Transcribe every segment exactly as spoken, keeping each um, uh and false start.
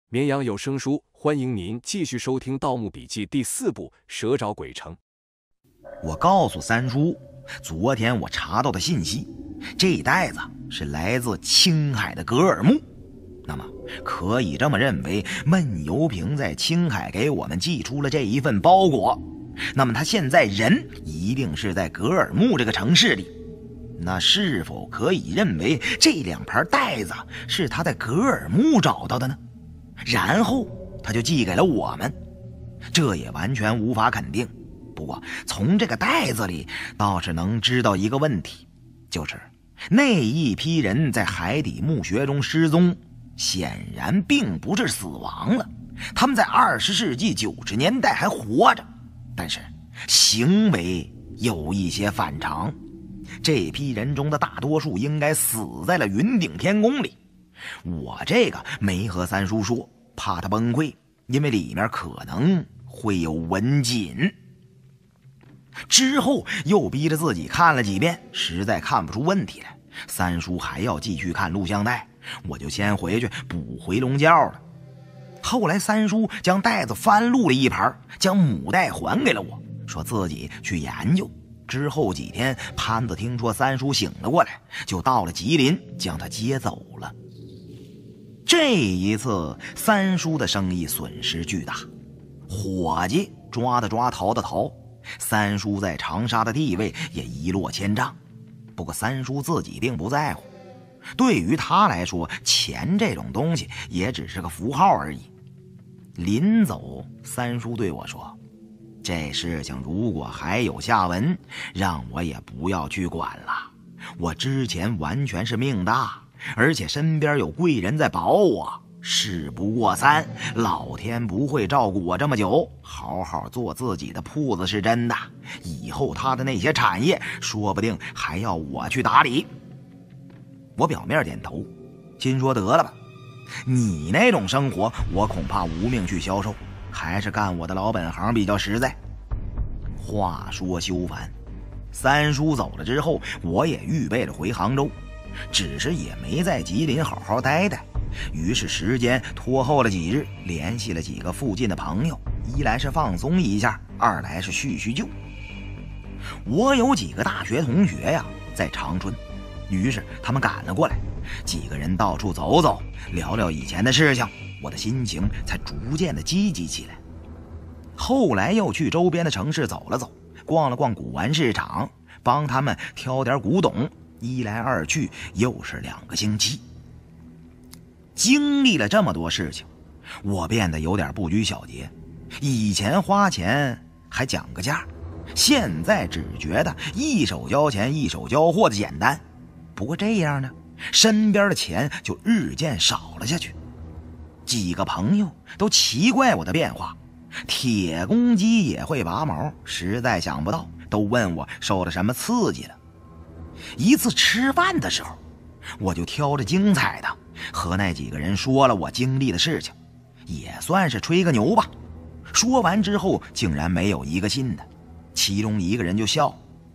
绵阳有声书欢迎您继续收听《盗墓笔记》第四部《蛇找鬼城》。 我告诉三叔，昨天我查到的信息，这袋子是来自青海的格尔木。那么可以这么认为，闷油瓶在青海给我们寄出了这一份包裹，那么他现在人一定是在格尔木这个城市里。那是否可以认为这两盘袋子是他在格尔木找到的呢？然后他就寄给了我们，这也完全无法肯定。不过从这个袋子里倒是能知道一个问题，就是那一批人在海底墓穴中失踪，显然并不是死亡了，他们在二十世纪九十年代还活着，但是行为有一些反常。这批人中的大多数应该死在了云顶天宫里。我这个没和三叔说，怕他崩溃，因为里面可能会有文锦。之后又逼着自己看了几遍，实在看不出问题来，三叔还要继续看录像带，我就先回去补回笼觉了。后来三叔将袋子翻录了一盘，将母带还给了我，说自己去研究。之后几天，潘子听说三叔醒了过来，就到了吉林将他接走了。这一次三叔的生意损失巨大，伙计抓的抓，逃的逃，三叔在长沙的地位也一落千丈。不过三叔自己并不在乎，对于他来说，钱这种东西也只是个符号而已。临走，三叔对我说，这事情如果还有下文，让我也不要去管了。我之前完全是命大，而且身边有贵人在保我，事不过三，老天不会照顾我这么久，好好做自己的铺子是真的，以后他的那些产业说不定还要我去打理。我表面点头，心说得了吧，你那种生活我恐怕无命去销售，还是干我的老本行比较实在。话说休烦，三叔走了之后，我也预备着回杭州，只是也没在吉林好好待待，于是时间拖后了几日，联系了几个附近的朋友，一来是放松一下，二来是叙叙旧。我有几个大学同学呀，在长春，于是他们赶了过来，几个人到处走走，聊聊以前的事情，我的心情才逐渐的积极起来。后来又去周边的城市走了走，逛了逛古玩市场，帮他们挑点古董，一来二去又是两个星期。经历了这么多事情，我变得有点不拘小节，以前花钱还讲个价，现在只觉得一手交钱一手交货的简单。不过这样呢，身边的钱就日渐少了下去。几个朋友都奇怪我的变化，铁公鸡也会拔毛，实在想不到，都问我受了什么刺激了。一次吃饭的时候，我就挑着精彩的和那几个人说了我经历的事情，也算是吹个牛吧。说完之后竟然没有一个信的，其中一个人就笑，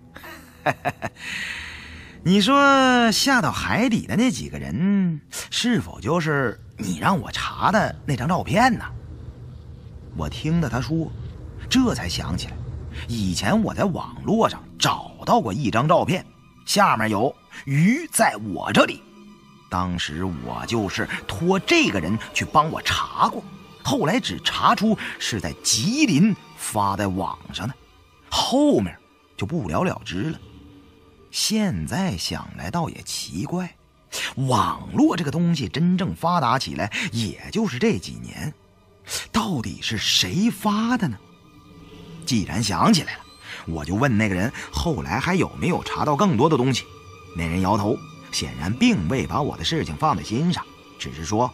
你说下到海底的那几个人是否就是你让我查的那张照片呢？我听了他说，这才想起来，以前我在网络上找到过一张照片，下面有鱼在我这里。当时我就是托这个人去帮我查过，后来只查出是在吉林发在网上的，后面就不了了之了。现在想来倒也奇怪，网络这个东西真正发达起来也就是这几年，到底是谁发的呢？既然想起来了，我就问那个人后来还有没有查到更多的东西。那人摇头，显然并未把我的事情放在心上，只是说，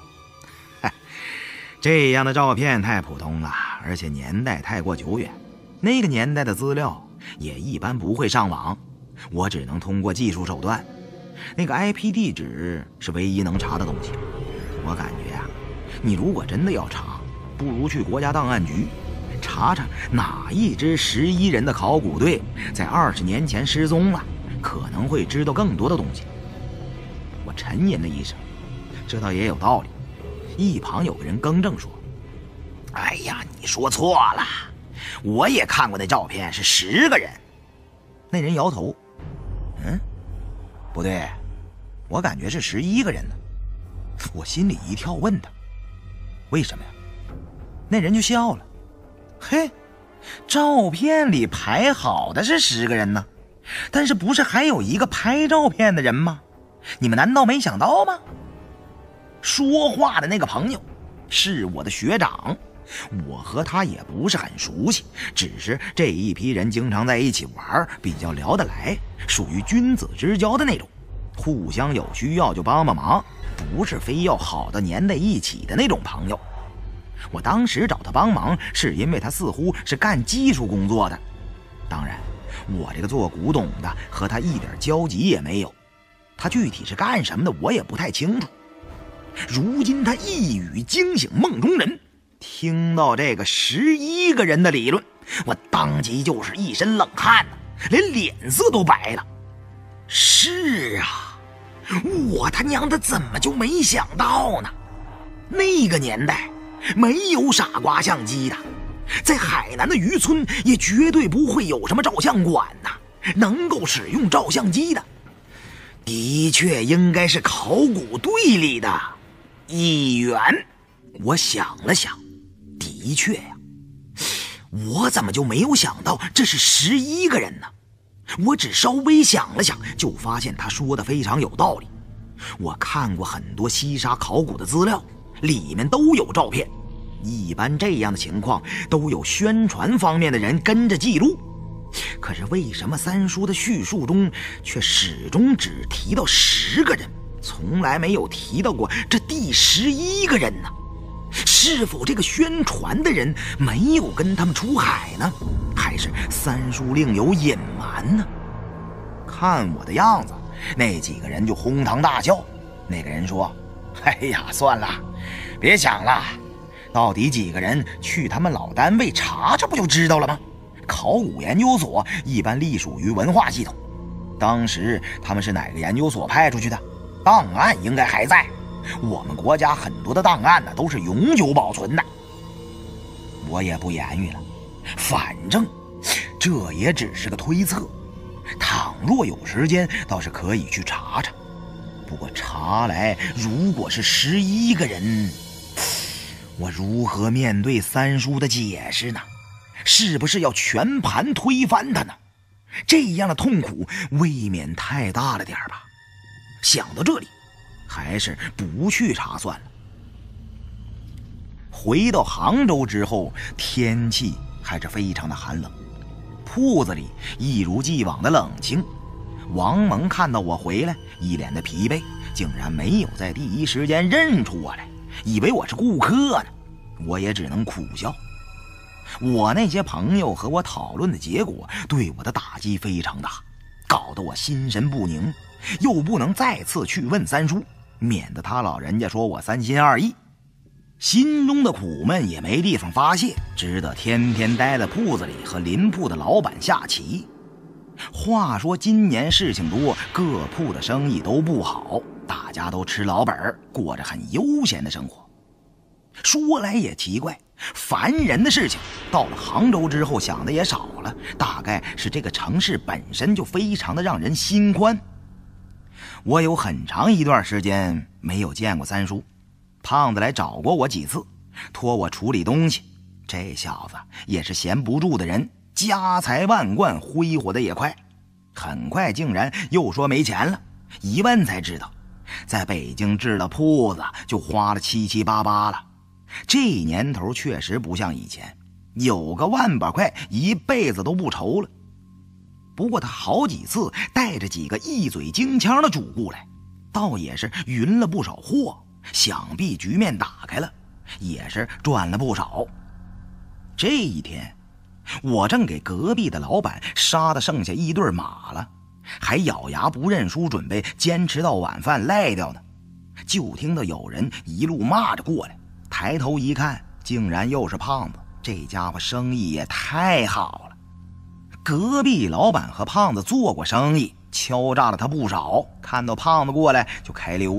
这样的照片太普通了，而且年代太过久远，那个年代的资料也一般不会上网，我只能通过技术手段，那个 I P 地址是唯一能查的东西。我感觉呀、啊，你如果真的要查，不如去国家档案局查查哪一支十一人的考古队在二十年前失踪了，可能会知道更多的东西。我沉吟了一声，这倒也有道理。 一旁有个人更正说：“哎呀，你说错了，我也看过那照片，是十个人。”那人摇头：“嗯，不对，我感觉是十一个人呢。”我心里一跳，问他：“为什么呀？”那人就笑了：“嘿，照片里排好的是十个人呢，但是不是还有一个拍照片的人吗？你们难道没想到吗？”说话的那个朋友是我的学长，我和他也不是很熟悉，只是这一批人经常在一起玩，比较聊得来，属于君子之交的那种，互相有需要就帮帮忙，不是非要好的粘在一起的那种朋友。我当时找他帮忙是因为他似乎是干技术工作的，当然我这个做古董的和他一点交集也没有，他具体是干什么的我也不太清楚。如今他一语惊醒梦中人，听到这个十一个人的理论，我当即就是一身冷汗呢，连脸色都白了。是啊，我他娘的怎么就没想到呢？那个年代没有傻瓜相机的，在海南的渔村也绝对不会有什么照相馆呐，能够使用照相机的的确应该是考古队里的一员。我想了想，的确呀，我怎么就没有想到这是十一个人呢？我只稍微想了想，就发现他说的非常有道理。我看过很多西沙考古的资料，里面都有照片，一般这样的情况都有宣传方面的人跟着记录。可是为什么三叔的叙述中却始终只提到十个人，从来没有提到过这第十一个人呢？是否这个宣传的人没有跟他们出海呢？还是三叔另有隐瞒呢？看我的样子，那几个人就哄堂大笑。那个人说：“哎呀，算了，别想了，到底几个人去他们老单位查查不就知道了吗？考古研究所一般隶属于文化系统，当时他们是哪个研究所派出去的？档案应该还在。我们国家很多的档案呢，都是永久保存的。”我也不言语了，反正这也只是个推测，倘若有时间倒是可以去查查。不过查来如果是十一个人，我如何面对三叔的解释呢？是不是要全盘推翻他呢？这样的痛苦未免太大了点吧。想到这里，还是不去查算了。回到杭州之后，天气还是非常的寒冷，铺子里一如既往的冷清。王蒙看到我回来，一脸的疲惫，竟然没有在第一时间认出我来，以为我是顾客呢。我也只能苦笑。我那些朋友和我讨论的结果对我的打击非常大，搞得我心神不宁，又不能再次去问三叔，免得他老人家说我三心二意。心中的苦闷也没地方发泄，只得天天待在铺子里和邻铺的老板下棋。话说今年事情多，各铺的生意都不好，大家都吃老本，过着很悠闲的生活。说来也奇怪，烦人的事情到了杭州之后想的也少了，大概是这个城市本身就非常的让人心宽。我有很长一段时间没有见过三叔，胖子来找过我几次，托我处理东西。这小子也是闲不住的人，家财万贯，挥霍的也快。很快竟然又说没钱了，一问才知道，在北京置了铺子就花了七七八八了。这年头确实不像以前，有个万把块一辈子都不愁了。不过他好几次带着几个一嘴京腔的主顾来，倒也是匀了不少货，想必局面打开了，也是赚了不少。这一天我正给隔壁的老板杀的剩下一对马了，还咬牙不认输，准备坚持到晚饭赖掉呢，就听到有人一路骂着过来，抬头一看，竟然又是胖子。这家伙生意也太好了，隔壁老板和胖子做过生意，敲诈了他不少，看到胖子过来就开溜了，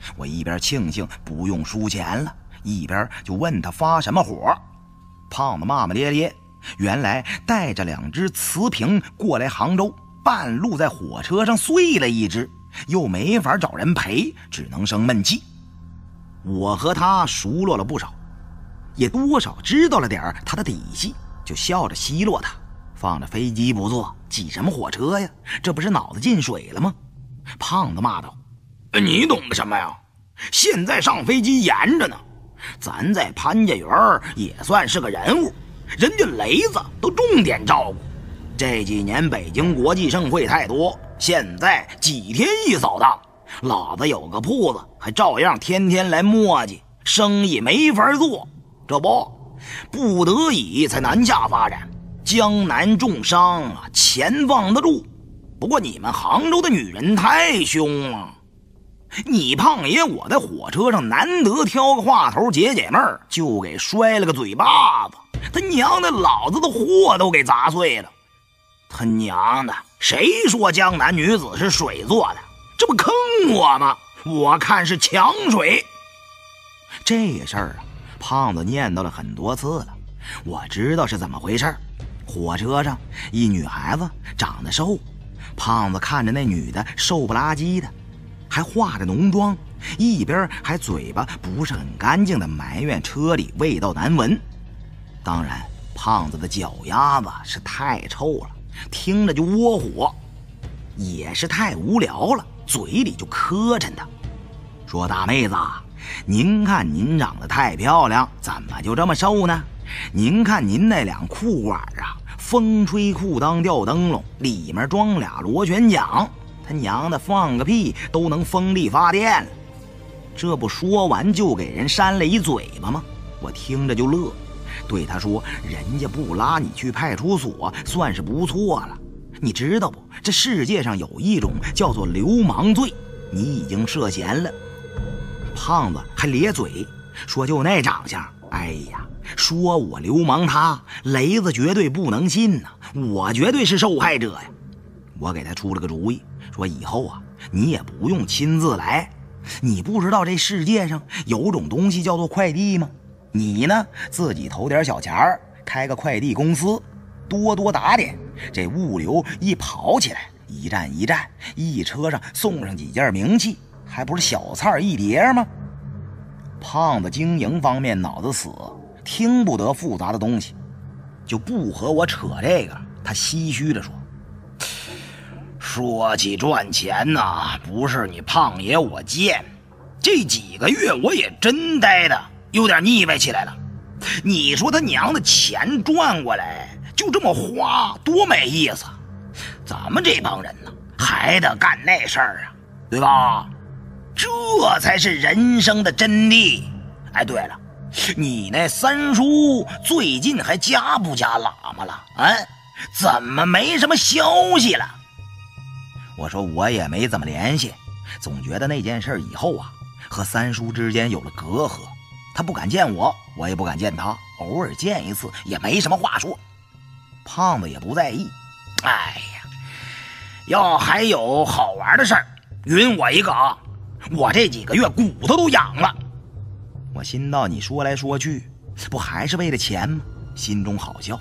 我一边庆幸不用输钱了，一边就问他发什么火。胖子骂骂咧咧，原来带着两只瓷瓶过来杭州，半路在火车上碎了一只，又没法找人赔，只能生闷气。我和他熟络了不少，也多少知道了点他的底细，就笑着奚落他，放着飞机不坐，挤什么火车呀？这不是脑子进水了吗？胖子骂道：你懂个什么呀？现在上飞机严着呢，咱在潘家园也算是个人物，人家雷子都重点照顾。这几年北京国际盛会太多，现在几天一扫荡，老子有个铺子还照样天天来磨叽，生意没法做。这不，不得已才南下发展，江南重伤啊，钱放得住。不过你们杭州的女人太凶了，你胖爷我在火车上难得挑个话头解解闷儿，就给摔了个嘴巴子，他娘的老子的货都给砸碎了。他娘的，谁说江南女子是水做的？这不坑我吗？我看是强水。这事儿啊，胖子念叨了很多次了，我知道是怎么回事。火车上一女孩子长得瘦，胖子看着那女的瘦不拉几的，还化着浓妆，一边还嘴巴不是很干净的埋怨车里味道难闻。当然胖子的脚丫子是太臭了，听着就窝火，也是太无聊了，嘴里就磕碜他说：大妹子，您看您长得太漂亮，怎么就这么瘦呢？您看您那两裤管啊，风吹裤裆吊灯笼，里面装俩螺旋桨，他娘的放个屁都能风力发电了。这不说完就给人扇了一嘴巴吗？我听着就乐，对他说：人家不拉你去派出所算是不错了，你知道不，这世界上有一种叫做流氓罪，你已经涉嫌了。胖子还咧嘴说：就那长相，哎呀，说我流氓他雷子绝对不能信呐、啊，我绝对是受害者呀。我给他出了个主意，说以后啊你也不用亲自来，你不知道这世界上有种东西叫做快递吗？你呢自己投点小钱儿，开个快递公司，多多打点，这物流一跑起来，一站一站，一车上送上几件名器，还不是小菜一碟吗？胖子经营方面脑子死，听不得复杂的东西，就不和我扯这个。他唏嘘地说：说起赚钱呐，不是你胖爷我贱，这几个月我也真呆的有点腻歪起来了。你说他娘的钱赚过来就这么花，多没意思。咱们这帮人呢，还得干那事儿啊，对吧？这才是人生的真谛。哎，对了，你那三叔最近还加不加喇嘛了？哎，怎么没什么消息了？我说我也没怎么联系，总觉得那件事以后啊，和三叔之间有了隔阂，他不敢见我，我也不敢见他，偶尔见一次也没什么话说。胖子也不在意。哎呀，要还有好玩的事儿，允我一个啊！我这几个月骨头都痒了。我心道你说来说去，不还是为了钱吗？心中好笑。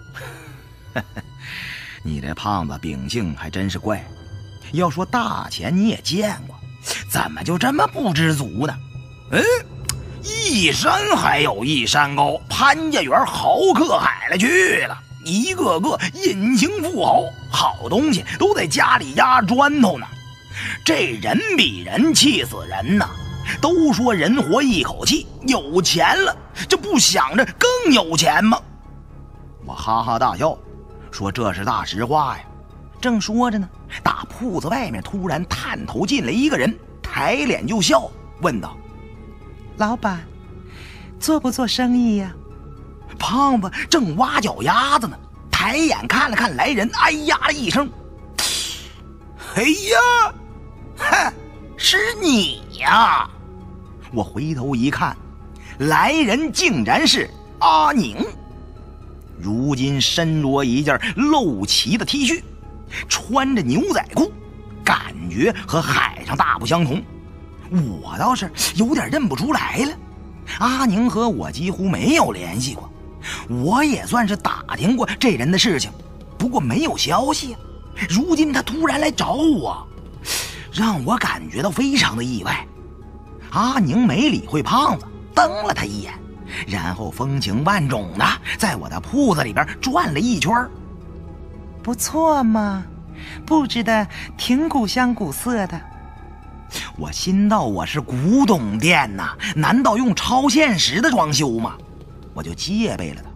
你这胖子秉性还真是怪，要说大钱你也见过，怎么就这么不知足呢？嗯，一山还有一山高，潘家园豪客海了去了，一个个隐形富豪，好东西都在家里压砖头呢。这人比人气死人呐！都说人活一口气，有钱了，这不想着更有钱吗？我哈哈大笑，说这是大实话呀。正说着呢，大铺子外面突然探头进来一个人，抬脸就笑，问道：老板，做不做生意呀？胖子正挖脚丫子呢，抬眼看了看来人，哎呀了一声：哎呀，哼，是你呀！我回头一看，来人竟然是阿宁。如今身着一件露脐的 T 恤，穿着牛仔裤，感觉和海上大不相同。 我倒是有点认不出来了。阿宁和我几乎没有联系过，我也算是打听过这人的事情，不过没有消息啊。如今他突然来找我，让我感觉到非常的意外。阿宁没理会胖子，瞪了他一眼，然后风情万种的在我的铺子里边转了一圈。 不错嘛，布置的挺古香古色的。 我心道我是古董店呐，难道用超现实的装修吗？我就戒备了他。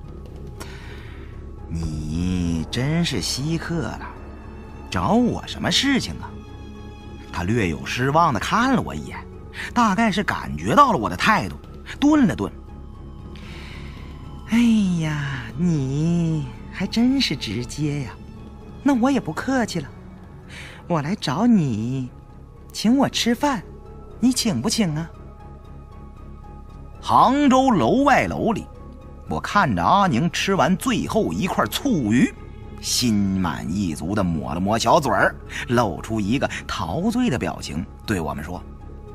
你真是稀客了，找我什么事情啊？他略有失望地看了我一眼，大概是感觉到了我的态度，顿了顿。 哎呀，你还真是直接呀，那我也不客气了。我来找你请我吃饭，你请不请啊？ 杭州楼外楼里，我看着阿宁吃完最后一块醋鱼，心满意足地抹了抹小嘴儿，露出一个陶醉的表情，对我们说：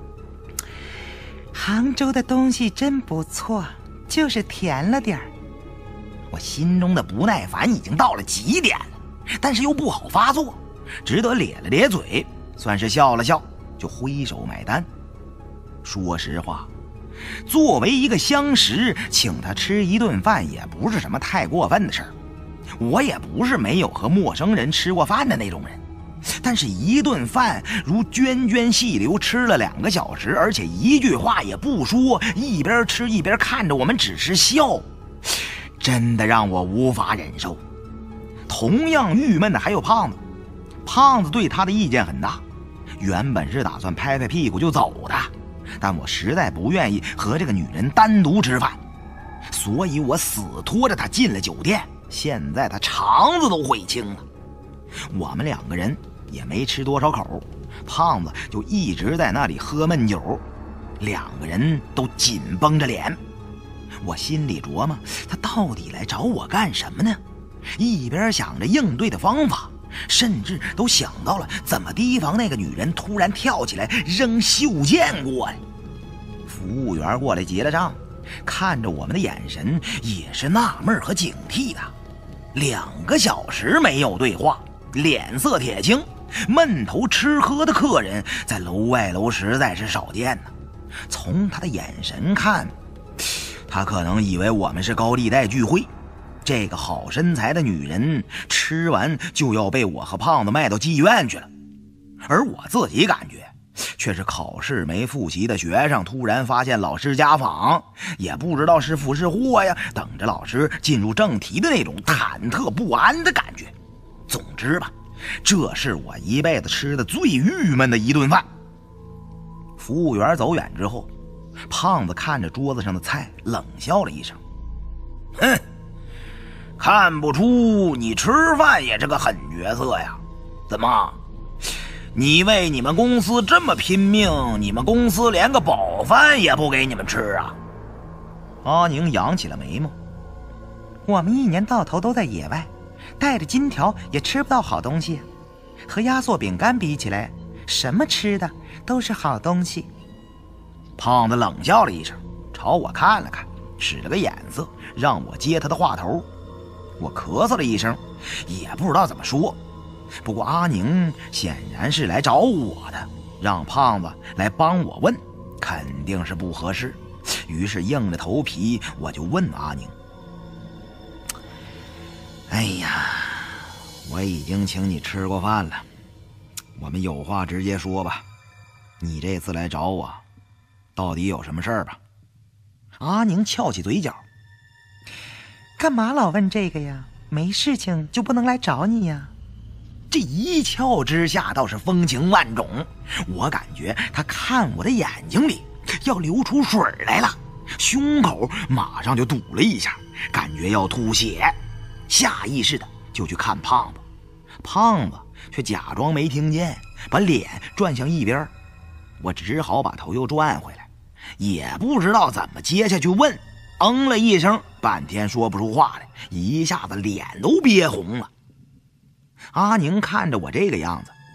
杭州的东西真不错，就是甜了点儿。 我心中的不耐烦已经到了极点了，但是又不好发作，只得咧了咧嘴，算是笑了笑，就挥手买单。说实话，作为一个相识，请他吃一顿饭也不是什么太过分的事儿。我也不是没有和陌生人吃过饭的那种人，但是一顿饭如涓涓细流吃了两个小时，而且一句话也不说，一边吃一边看着我们只是笑，真的让我无法忍受。同样郁闷的还有胖子，胖子对他的意见很大，原本是打算拍拍屁股就走的，但我实在不愿意和这个女人单独吃饭，所以我死拖着她进了酒店。现在她肠子都悔青了。我们两个人也没吃多少口，胖子就一直在那里喝闷酒，两个人都紧绷着脸。我心里琢磨，他到底来找我干什么呢？一边想着应对的方法，甚至都想到了怎么提防那个女人突然跳起来扔袖剑过来。服务员过来结了账，看着我们的眼神也是纳闷和警惕的。两个小时没有对话，脸色铁青，闷头吃喝的客人在楼外楼实在是少见呢。从他的眼神看，他可能以为我们是高利贷聚会，这个好身材的女人吃完就要被我和胖子卖到妓院去了。而我自己感觉却是考试没复习的学生突然发现老师家访，也不知道是福是祸呀，等着老师进入正题的那种忐忑不安的感觉。总之吧，这是我一辈子吃的最郁闷的一顿饭。服务员走远之后，胖子看着桌子上的菜冷笑了一声：哼，看不出你吃饭也是个狠角色呀。怎么，你为你们公司这么拼命，你们公司连个饱饭也不给你们吃啊？阿宁扬起了眉毛。 我们一年到头都在野外，带着金条也吃不到好东西，和压缩饼干比起来，什么吃的都是好东西。 胖子冷笑了一声，朝我看了看，使了个眼色，让我接他的话头。我咳嗽了一声，也不知道怎么说。不过阿宁显然是来找我的，让胖子来帮我问，肯定是不合适。于是硬着头皮，我就问阿宁：哎呀，我已经请你吃过饭了，我们有话直接说吧，你这次来找我到底有什么事儿吧？阿宁翘起嘴角： 干嘛老问这个呀？没事情就不能来找你呀？ 这一翘之下倒是风情万种，我感觉他看我的眼睛里要流出水来了，胸口马上就堵了一下，感觉要吐血，下意识的就去看胖子。胖子却假装没听见，把脸转向一边，我只好把头又转回来，也不知道怎么接下去问，嗯了一声，半天说不出话来，一下子脸都憋红了。阿宁看着我这个样子，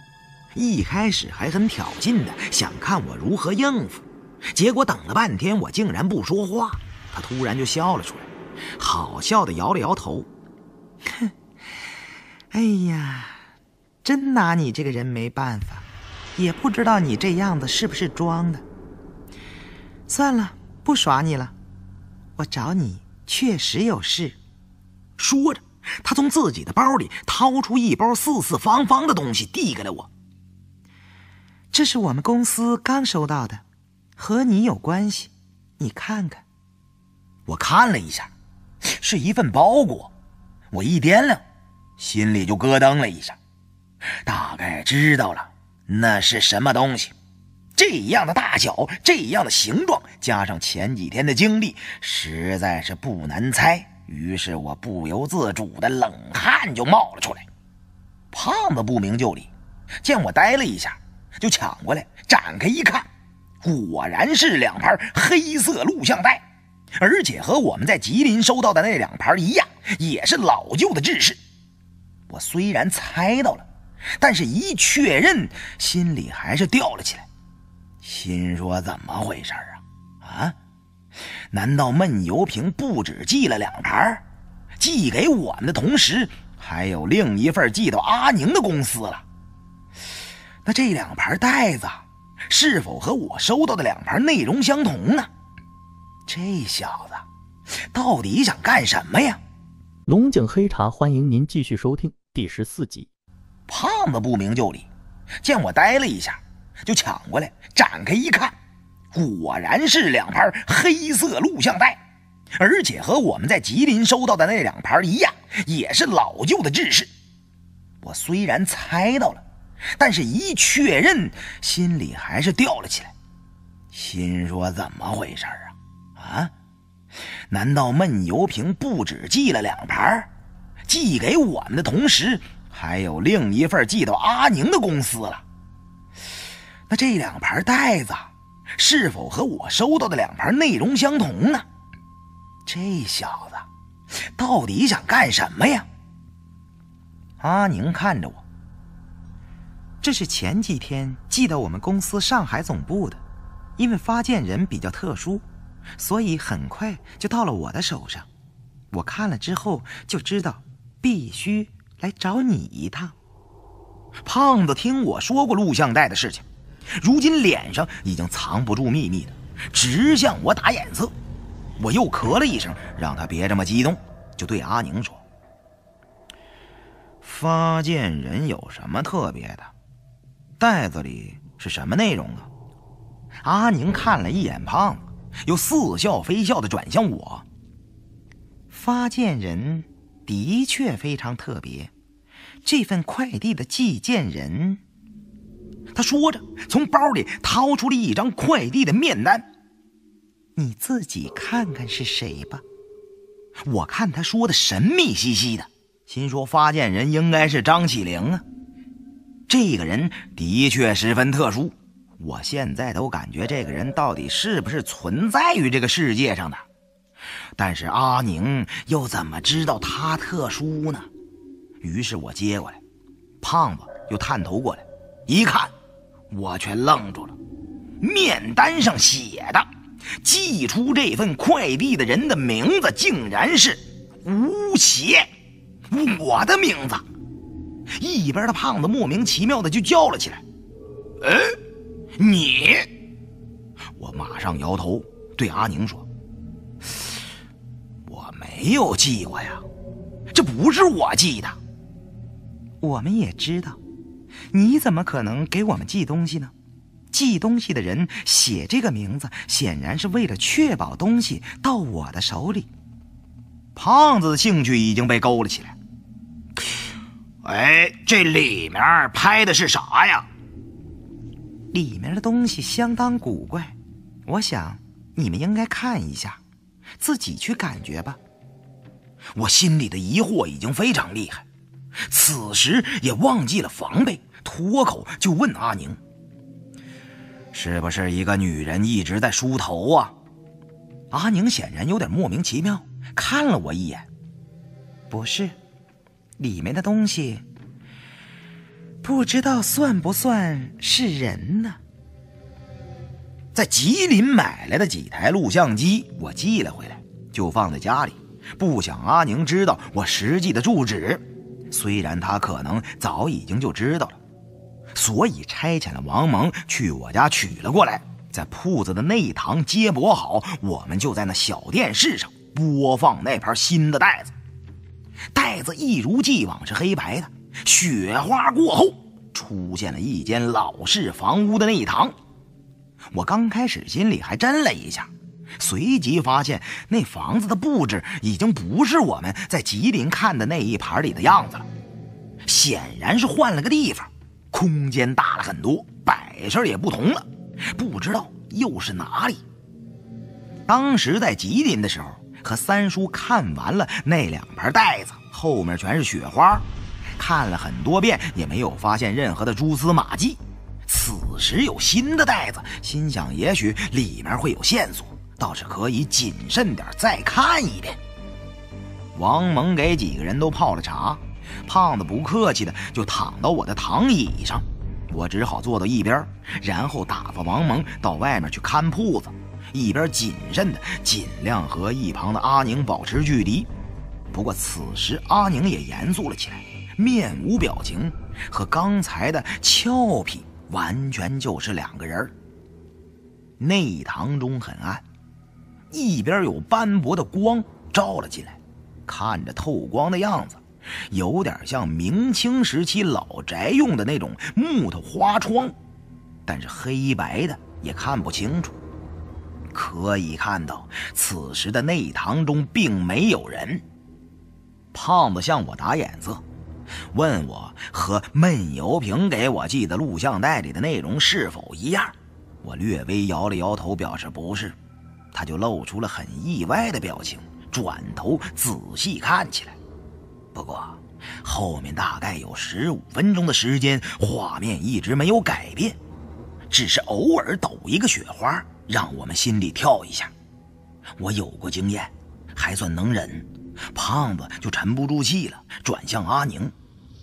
一开始还很挑衅的想看我如何应付，结果等了半天我竟然不说话，他突然就笑了出来，好笑的摇了摇头。 哼，哎呀，真拿你这个人没办法，也不知道你这样子是不是装的。算了，不耍你了，我找你确实有事。 说着，他从自己的包里掏出一包四四方方的东西递给了我。 这是我们公司刚收到的，和你有关系，你看看。 我看了一下，是一份包裹，我一掂量，心里就咯噔了一下，大概知道了那是什么东西。这样的大小，这样的形状，加上前几天的经历，实在是不难猜。于是我不由自主的冷汗就冒了出来。胖子不明就里，见我呆了一下，就抢过来展开一看，果然是两盘黑色录像带，而且和我们在吉林收到的那两盘一样，也是老旧的制式。我虽然猜到了，但是一确认，心里还是吊了起来，心说怎么回事啊？啊？难道闷油瓶不止寄了两盘，寄给我们的同时，还有另一份寄到阿宁的公司了？那这两盘袋子是否和我收到的两盘内容相同呢？这小子到底想干什么呀？ 龙井黑茶欢迎您继续收听第十四集。 胖子不明就里，见我呆了一下，就抢过来展开一看，果然是两盘黑色录像带，而且和我们在吉林收到的那两盘一样，也是老旧的制式。我虽然猜到了，但是一确认，心里还是吊了起来，心说怎么回事啊？啊？难道闷油瓶不止寄了两盘，寄给我们的同时，还有另一份寄到阿宁的公司了？那这两盘袋子是否和我收到的两盘内容相同呢？这小子到底想干什么呀？阿宁看着我， 这是前几天寄到我们公司上海总部的，因为发件人比较特殊，所以很快就到了我的手上。我看了之后就知道必须来找你一趟。 胖子听我说过录像带的事情，如今脸上已经藏不住秘密的，直向我打眼色。我又咳了一声，让他别这么激动，就对阿宁说：发件人有什么特别的？袋子里是什么内容啊？阿宁看了一眼胖子，又似笑非笑的转向我。 发件人的确非常特别，这份快递的寄件人…… 他说着，从包里掏出了一张快递的面单。 你自己看看是谁吧。 我看他说的神秘兮兮的，心说发件人应该是张启灵啊。这个人的确十分特殊，我现在都感觉这个人到底是不是存在于这个世界上的。但是阿宁又怎么知道他特殊呢？于是我接过来，胖子又探头过来，一看我却愣住了。面单上写的寄出这份快递的人的名字竟然是吴邪，我的名字。一边的胖子莫名其妙的就叫了起来：哎，你！我马上摇头，对阿宁说：我没有寄过呀，这不是我寄的。 我们也知道，你怎么可能给我们寄东西呢？寄东西的人写这个名字，显然是为了确保东西到我的手里。 胖子的兴趣已经被勾了起来。哎，这里面拍的是啥呀？ 里面的东西相当古怪，我想你们应该看一下，自己去感觉吧。 我心里的疑惑已经非常厉害，此时也忘记了防备，脱口就问阿宁：是不是一个女人一直在梳头啊？阿宁显然有点莫名其妙，看了我一眼： 不是，里面的东西不知道算不算是人呢？ 在吉林买来的几台录像机，我寄了回来，就放在家里，不想阿宁知道我实际的住址。虽然他可能早已经就知道了，所以差遣了王蒙去我家取了过来，在铺子的内堂接驳好，我们就在那小电视上播放那盘新的带子。带子一如既往是黑白的，雪花过后，出现了一间老式房屋的内堂。我刚开始心里还震了一下，随即发现那房子的布置已经不是我们在吉林看的那一盘里的样子了，显然是换了个地方，空间大了很多，摆设也不同了，不知道又是哪里。当时在吉林的时候，和三叔看完了那两盘带子，后面全是雪花，看了很多遍也没有发现任何的蛛丝马迹。此时有新的带子，心想也许里面会有线索，倒是可以谨慎点再看一遍。王蒙给几个人都泡了茶，胖子不客气的就躺到我的躺椅上，我只好坐到一边，然后打发王蒙到外面去看铺子，一边谨慎的尽量和一旁的阿宁保持距离。不过此时阿宁也严肃了起来，面无表情，和刚才的俏皮完全就是两个人。内堂中很暗，一边有斑驳的光照了进来，看着透光的样子，有点像明清时期老宅用的那种木头花窗，但是黑白的也看不清楚。可以看到此时的内堂中并没有人。胖子向我打眼色，问我和闷油瓶给我寄的录像带里的内容是否一样。我略微摇了摇头，表示不是。他就露出了很意外的表情，转头仔细看起来。不过后面大概有十五分钟的时间，画面一直没有改变，只是偶尔抖一个雪花，让我们心里跳一下。我有过经验，还算能忍。胖子就沉不住气了，转向阿宁，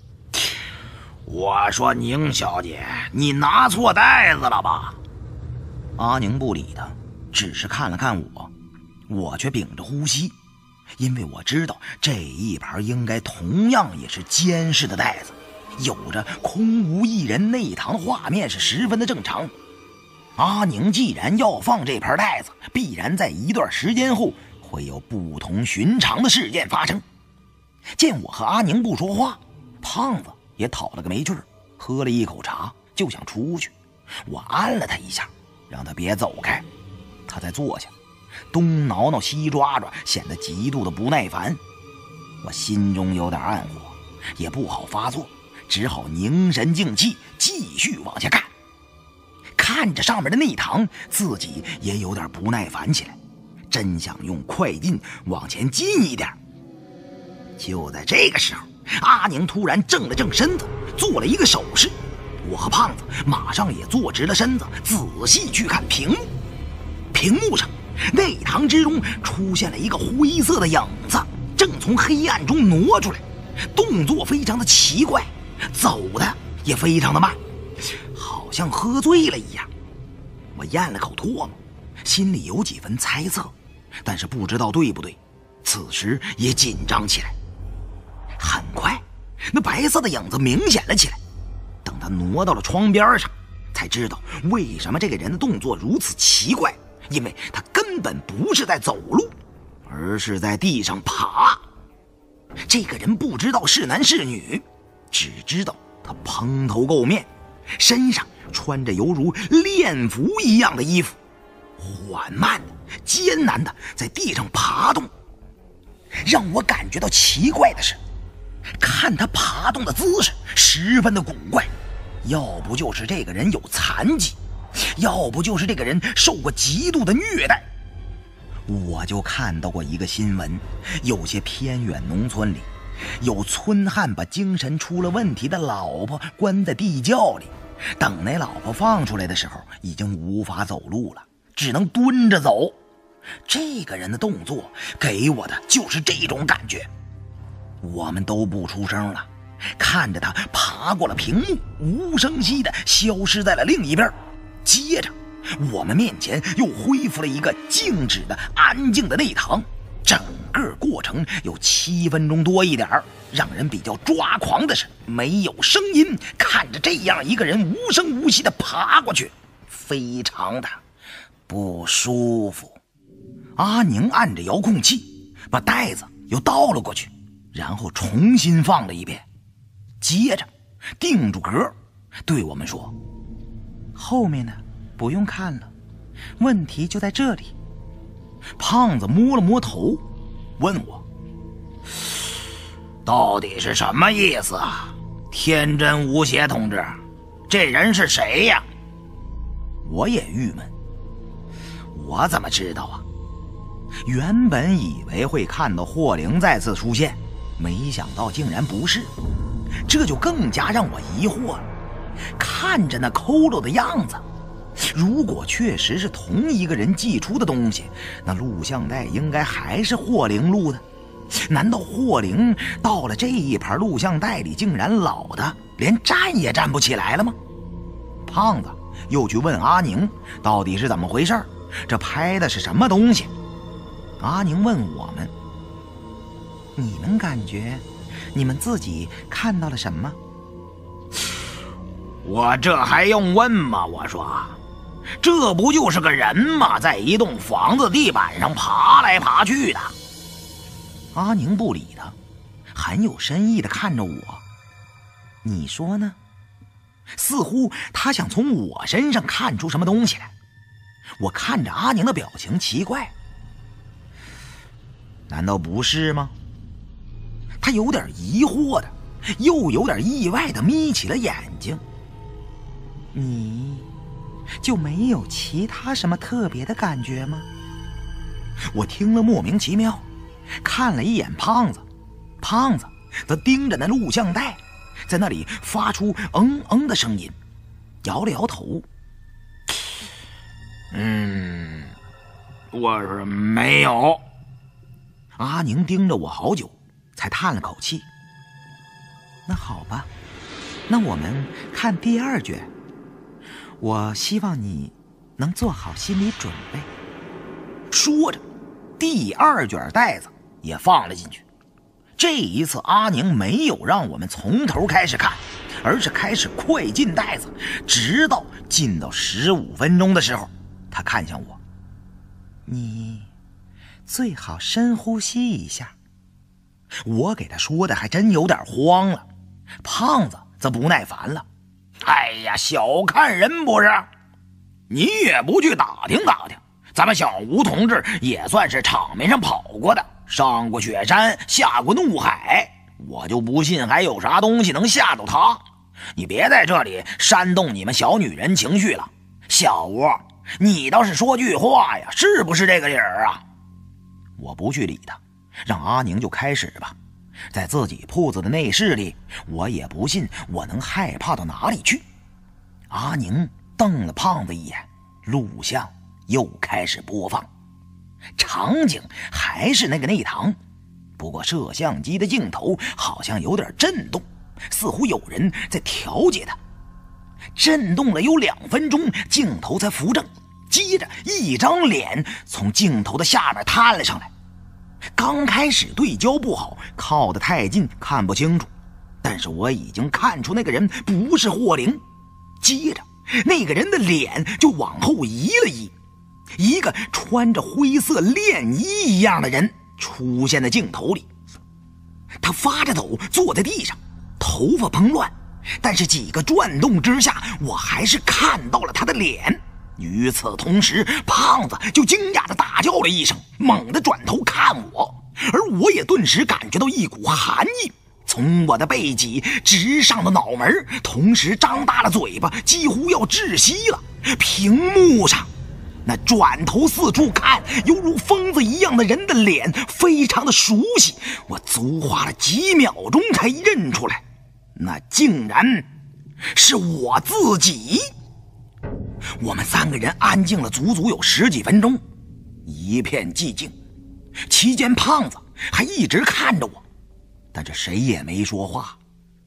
我说宁小姐，你拿错袋子了吧？阿宁不理他，只是看了看我，我却屏着呼吸，因为我知道这一盘应该同样也是监视的袋子，有着空无一人内堂的画面是十分的正常。阿宁既然要放这盘袋子，必然在一段时间后会有不同寻常的事件发生。见我和阿宁不说话，胖子也讨了个没趣，喝了一口茶就想出去。我按了他一下，让他别走开。他才坐下，东挠挠西抓抓，显得极度的不耐烦。我心中有点暗火，也不好发作，只好凝神静气，继续往下看。看着上面的内堂，自己也有点不耐烦起来，真想用快进往前进一点。就在这个时候，阿宁突然正了正身子，做了一个手势。我和胖子马上也坐直了身子，仔细去看屏幕。屏幕上，内堂之中出现了一个灰色的影子，正从黑暗中挪出来，动作非常的奇怪，走的也非常的慢，好像喝醉了一样。我咽了口唾沫，心里有几分猜测，但是不知道对不对，此时也紧张起来。很快，那白色的影子明显了起来，等他挪到了窗边上，才知道为什么这个人的动作如此奇怪，因为他根本不是在走路，而是在地上爬。这个人不知道是男是女，只知道他蓬头垢面，身上穿着犹如练服一样的衣服，缓慢的、艰难的在地上爬动。让我感觉到奇怪的是，看他爬动的姿势十分的古怪，要不就是这个人有残疾，要不就是这个人受过极度的虐待。我就看到过一个新闻，有些偏远农村里，有村汉把精神出了问题的老婆关在地窖里，等那老婆放出来的时候，已经无法走路了，只能蹲着走。这个人的动作给我的就是这种感觉。我们都不出声了， 看着他爬过了屏幕，无声息地消失在了另一边。接着我们面前又恢复了一个静止的安静的内堂，整个过程有七分钟多一点。让人比较抓狂的是，没有声音，看着这样一个人无声无息地爬过去，非常的不舒服。阿宁按着遥控器把袋子又倒了过去，然后重新放了一遍，接着定住格对我们说， 后面呢不用看了，问题就在这里。 胖子摸了摸头问我，到底是什么意思啊？天真无邪同志，这人是谁呀？我也郁闷，我怎么知道啊？原本以为会看到霍灵再次出现，没想到竟然不是，这就更加让我疑惑了。看着那佝偻的样子，如果确实是同一个人寄出的东西，那录像带应该还是霍灵录的。难道霍灵到了这一盘录像带里竟然老的连站也站不起来了吗？胖子又去问阿宁到底是怎么回事，这拍的是什么东西。阿宁问我们， 你们感觉你们自己看到了什么？ 我这还用问吗？我说这不就是个人吗，在一栋房子地板上爬来爬去的。阿宁不理他，很有深意地看着我。你说呢？似乎他想从我身上看出什么东西来。我看着阿宁的表情奇怪，难道不是吗？他有点疑惑的，又有点意外的眯起了眼睛。 你就没有其他什么特别的感觉吗？ 我听了莫名其妙，看了一眼胖子，胖子则盯着那录像带，在那里发出嗯嗯的声音，摇了摇头。嗯，我说没有。阿宁盯着我好久，才叹了口气。 那好吧，那我们看第二卷。我希望你能做好心理准备。 说着，第二卷带子也放了进去。这一次阿宁没有让我们从头开始看，而是开始快进带子，直到进到十五分钟的时候，他看向我， 你最好深呼吸一下。 我给他说的还真有点慌了。胖子则不耐烦了，哎呀，小看人不是？你也不去打听打听，咱们小吴同志也算是场面上跑过的，上过雪山，下过怒海，我就不信还有啥东西能吓到他。你别在这里煽动你们小女人情绪了。小吴，你倒是说句话呀，是不是这个理儿啊？我不去理他，让阿宁就开始吧。在自己铺子的内室里，我也不信我能害怕到哪里去。阿宁瞪了胖子一眼，录像又开始播放，场景还是那个内堂，不过摄像机的镜头好像有点震动，似乎有人在调节它。震动了有两分钟，镜头才扶正，接着一张脸从镜头的下面探了上来。刚开始对焦不好，靠得太近看不清楚，但是我已经看出那个人不是霍灵。接着那个人的脸就往后移了移，一个穿着灰色练衣一样的人出现在镜头里。他发着抖坐在地上，头发蓬乱，但是几个转动之下，我还是看到了他的脸。与此同时，胖子就惊讶地大叫了一声，猛地转头看我，而我也顿时感觉到一股寒意从我的背脊直上到脑门，同时张大了嘴巴，几乎要窒息了。屏幕上那转头四处看犹如疯子一样的人的脸非常的熟悉，我足花了几秒钟才认出来，那竟然是我自己。我们三个人安静了足足有十几分钟，一片寂静。期间胖子还一直看着我，但是谁也没说话。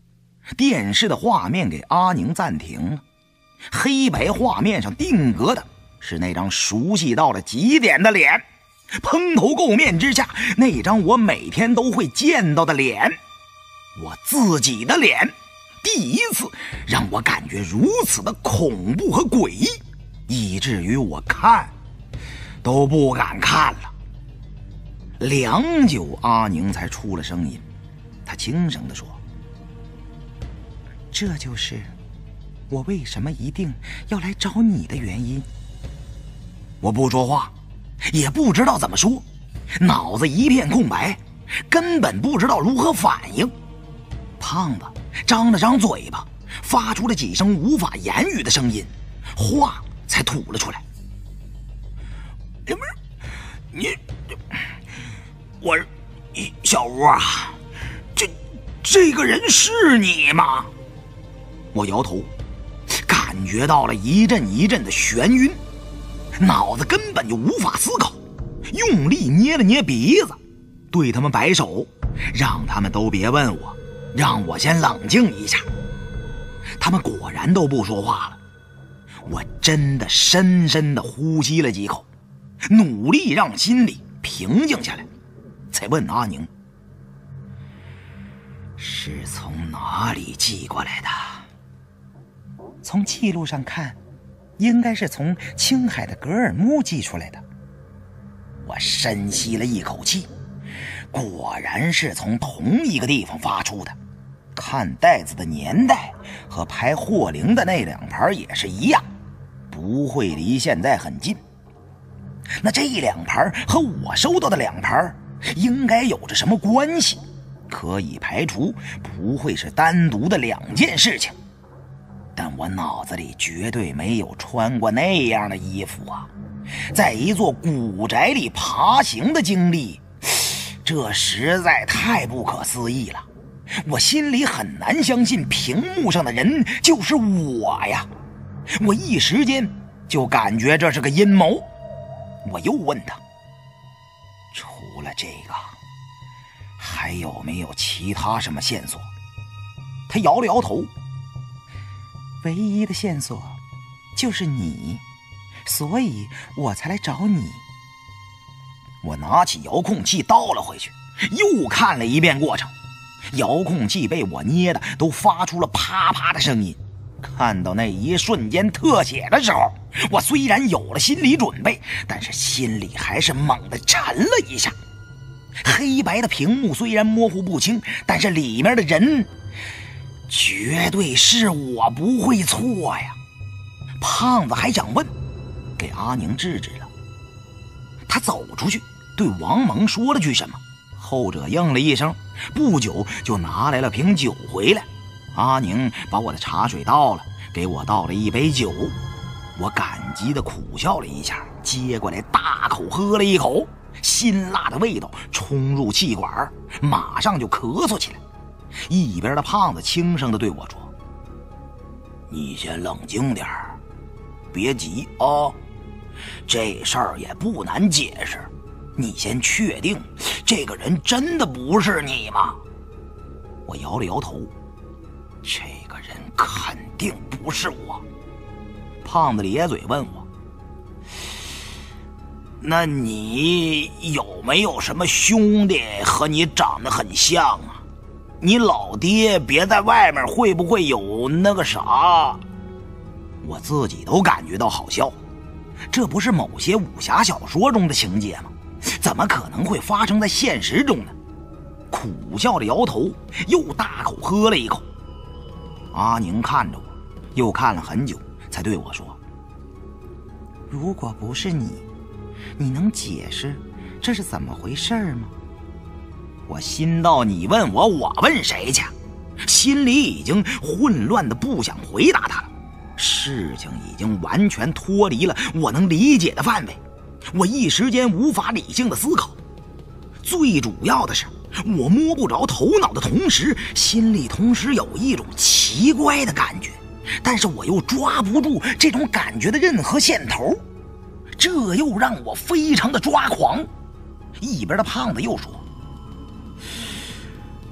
电视的画面给阿宁暂停了，黑白画面上定格的是那张熟悉到了极点的脸，蓬头垢面之下，那张我每天都会见到的脸，我自己的脸，第一次让我感觉如此的恐怖和诡异，以至于我看都不敢看了。良久，阿宁才出了声音，他轻声地说：“ 这就是我为什么一定要来找你的原因。” 我不说话，也不知道怎么说，脑子一片空白，根本不知道如何反应。胖子张了张嘴巴，发出了几声无法言语的声音，话才吐了出来：“不是你，我小吴啊，这这个人是你吗？”我摇头，感觉到了一阵一阵的眩晕，脑子根本就无法思考，用力捏了捏鼻子，对他们摆手，让他们都别问我，让我先冷静一下。他们果然都不说话了。我真的深深的呼吸了几口，努力让心里平静下来，才问阿宁：“是从哪里寄过来的？” 从记录上看，应该是从青海的格尔木寄出来的。 我深吸了一口气，果然是从同一个地方发出的。看袋子的年代和拍货铃的那两盘也是一样，不会离现在很近。那这两盘和我收到的两盘应该有着什么关系？可以排除不会是单独的两件事情。但我脑子里绝对没有穿过那样的衣服啊，在一座古宅里爬行的经历，这实在太不可思议了。我心里很难相信屏幕上的人就是我呀，我一时间就感觉这是个阴谋。我又问他，除了这个还有没有其他什么线索？他摇了摇头， 唯一的线索就是你，所以我才来找你。 我拿起遥控器倒了回去，又看了一遍过程。遥控器被我捏的都发出了啪啪的声音。看到那一瞬间特写的时候，我虽然有了心理准备，但是心里还是猛地沉了一下。黑白的屏幕虽然模糊不清，但是里面的人绝对是我，不会错呀。胖子还想问，给阿宁制止了。他走出去对王蒙说了句什么，后者应了一声，不久就拿来了瓶酒回来。阿宁把我的茶水倒了，给我倒了一杯酒。我感激地苦笑了一下，接过来大口喝了一口，辛辣的味道冲入气管，马上就咳嗽起来。一边的胖子轻声地对我说：“你先冷静点儿，别急啊，这事儿也不难解释。你先确定这个人真的不是你吗？”我摇了摇头，这个人肯定不是我。胖子咧嘴问我：“那你有没有什么兄弟和你长得很像啊？你老爹别在外面会不会有那个啥？”我自己都感觉到好笑，这不是某些武侠小说中的情节吗？怎么可能会发生在现实中呢？苦笑着摇头，又大口喝了一口。阿宁看着我，又看了很久，才对我说：“ 如果不是你，你能解释这是怎么回事吗？” 我心道你问我，我问谁去？心里已经混乱的不想回答他了。事情已经完全脱离了我能理解的范围，我一时间无法理性的思考。最主要的是，我摸不着头脑的同时，心里同时有一种奇怪的感觉，但是我又抓不住这种感觉的任何线头，这又让我非常的抓狂。一边的胖子又说：“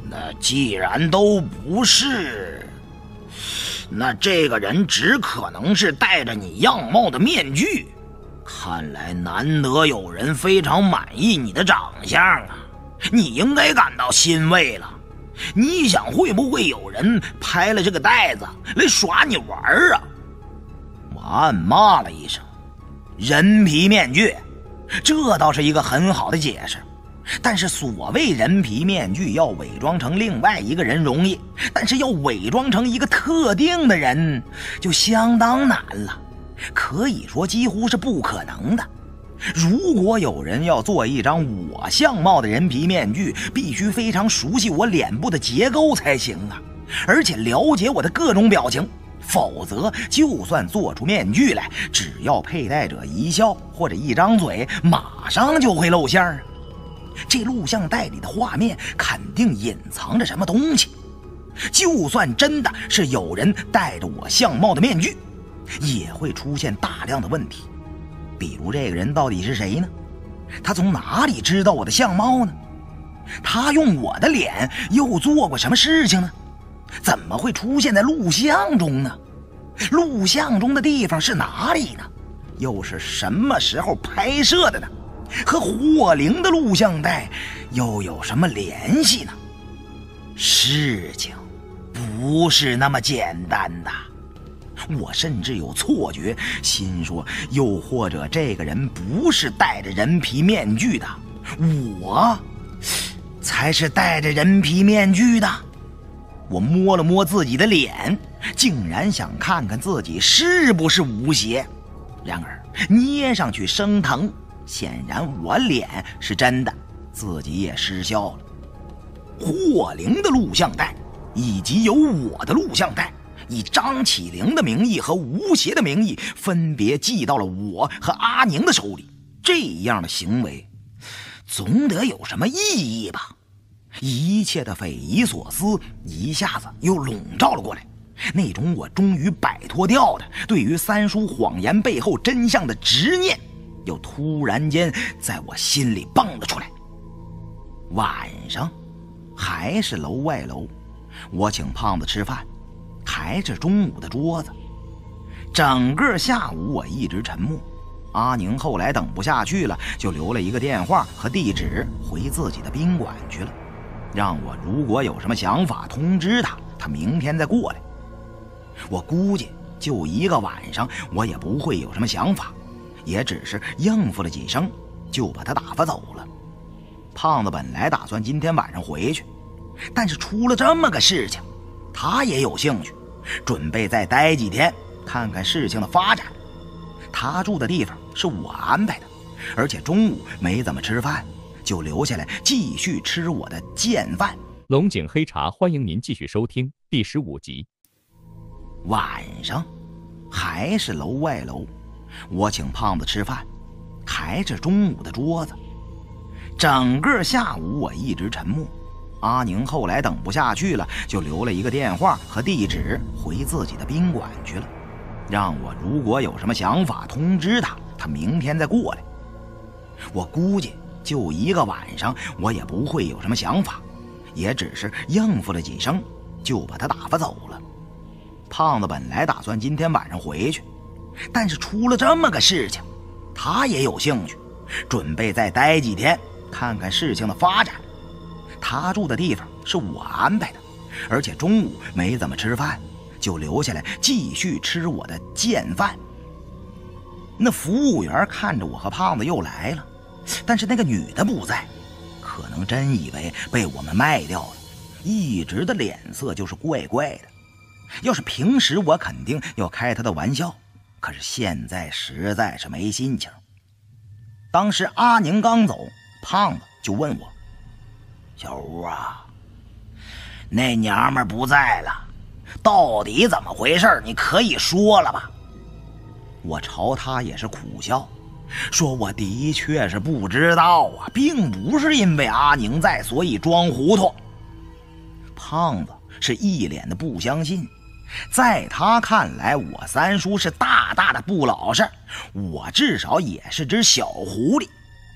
那既然都不是，那这个人只可能是戴着你样貌的面具。看来难得有人非常满意你的长相啊，你应该感到欣慰了。你想会不会有人拍了这个袋子来耍你玩啊？我暗骂了一声，人皮面具，这倒是一个很好的解释。但是所谓人皮面具要伪装成另外一个人容易，但是要伪装成一个特定的人就相当难了，可以说几乎是不可能的。如果有人要做一张我相貌的人皮面具，必须非常熟悉我脸部的结构才行啊，而且了解我的各种表情，否则就算做出面具来，只要佩戴者一笑或者一张嘴，马上就会露馅儿。这录像带里的画面肯定隐藏着什么东西，就算真的是有人戴着我相貌的面具，也会出现大量的问题。比如这个人到底是谁呢？他从哪里知道我的相貌呢？他用我的脸又做过什么事情呢？怎么会出现在录像中呢？录像中的地方是哪里呢？又是什么时候拍摄的呢？和霍灵的录像带又有什么联系呢？事情不是那么简单的。我甚至有错觉，心说又或者这个人不是戴着人皮面具的，我才是戴着人皮面具的。我摸了摸自己的脸，竟然想看看自己是不是无邪，然而捏上去生疼，显然我脸是真的，自己也失效了。霍灵的录像带以及有我的录像带，以张启灵的名义和吴邪的名义分别寄到了我和阿宁的手里，这样的行为总得有什么意义吧？一切的匪夷所思一下子又笼罩了过来，那种我终于摆脱掉的对于三叔谎言背后真相的执念又突然间在我心里蹦了出来。晚上还是楼外楼，我请胖子吃饭，还是中午的桌子。整个下午我一直沉默。阿宁后来等不下去了，就留了一个电话和地址回自己的宾馆去了，让我如果有什么想法通知他，他明天再过来。我估计就一个晚上我也不会有什么想法，也只是应付了几声就把他打发走了。胖子本来打算今天晚上回去，但是出了这么个事情，他也有兴趣，准备再待几天看看事情的发展。他住的地方是我安排的，而且中午没怎么吃饭，就留下来继续吃我的贱饭。 龙井黑茶欢迎您继续收听第十五集。 晚上还是楼外楼，我请胖子吃饭，还是中午的桌子。整个下午我一直沉默。阿宁后来等不下去了，就留了一个电话和地址回自己的宾馆去了，让我如果有什么想法通知他，他明天再过来。我估计就一个晚上我也不会有什么想法，也只是应付了几声就把他打发走了。胖子本来打算今天晚上回去，但是出了这么个事情，他也有兴趣，准备再待几天看看事情的发展。他住的地方是我安排的，而且中午没怎么吃饭，就留下来继续吃我的贱饭。那服务员看着我和胖子又来了，但是那个女的不在，可能真以为被我们卖掉了，一直的脸色就是怪怪的。要是平时我肯定要开他的玩笑，可是现在实在是没心情。当时阿宁刚走，胖子就问我：小吴啊，那娘们不在了，到底怎么回事？你可以说了吧？我朝他也是苦笑，说我的确是不知道啊，并不是因为阿宁在所以装糊涂。胖子是一脸的不相信，在他看来我三叔是大大的不老实，我至少也是只小狐狸，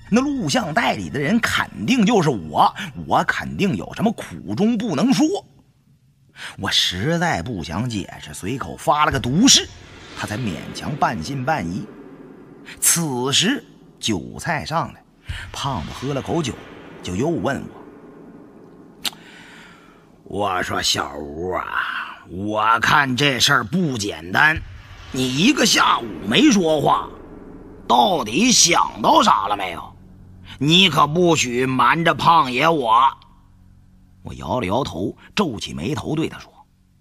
那录像带里的人肯定就是我，我肯定有什么苦衷不能说。我实在不想解释，随口发了个毒誓，他才勉强半信半疑。此时酒菜上来，胖子喝了口酒，就又问我：“我说小吴啊，我看这事儿不简单，你一个下午没说话，到底想到啥了没有？你可不许瞒着胖爷我。”我摇了摇头，皱起眉头对他说：“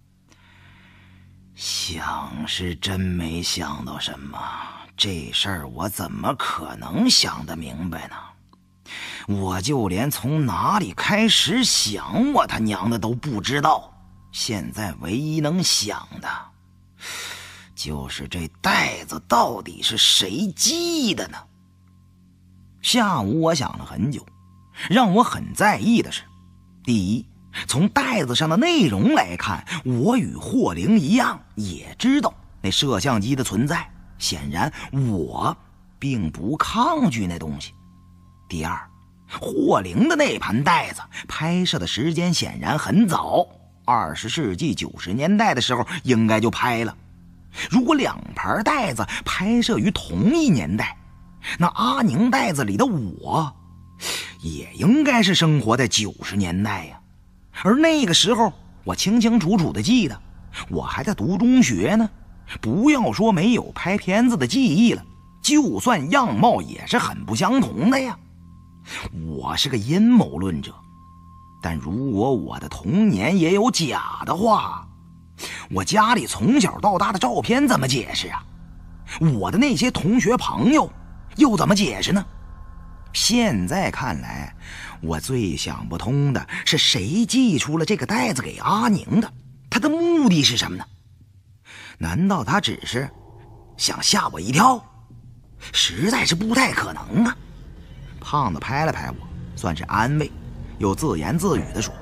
想是真没想到什么，这事儿我怎么可能想得明白呢？我就连从哪里开始想我他娘的都不知道。现在唯一能想的就是这袋子到底是谁寄的呢？”下午我想了很久，让我很在意的是，第一，从袋子上的内容来看，我与霍灵一样也知道那摄像机的存在，显然我并不抗拒那东西。第二，霍灵的那盘袋子拍摄的时间显然很早，二十世纪九十年代的时候应该就拍了。如果两盘袋子拍摄于同一年代，那阿宁袋子里的我也应该是生活在九十年代呀。而那个时候我清清楚楚的记得，我还在读中学呢，不要说没有拍片子的记忆了，就算样貌也是很不相同的呀。我是个阴谋论者，但如果我的童年也有假的话，我家里从小到大的照片怎么解释啊？我的那些同学朋友又怎么解释呢？现在看来，我最想不通的是谁寄出了这个袋子给阿宁的，他的目的是什么呢？难道他只是想吓我一跳？实在是不太可能啊。胖子拍了拍我，算是安慰，又自言自语地说：“